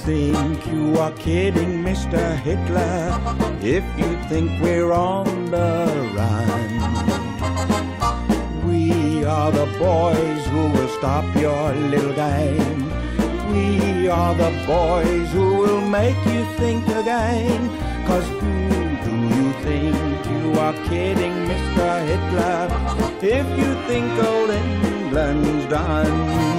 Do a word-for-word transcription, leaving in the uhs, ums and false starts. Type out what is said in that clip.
think you are kidding, Mister Hitler, if you think we're on the run. We are the boys who will stop your little game. We are the boys who will make you think again. 'Cause who do you think you are kidding, Mister Hitler, if you think old England's done?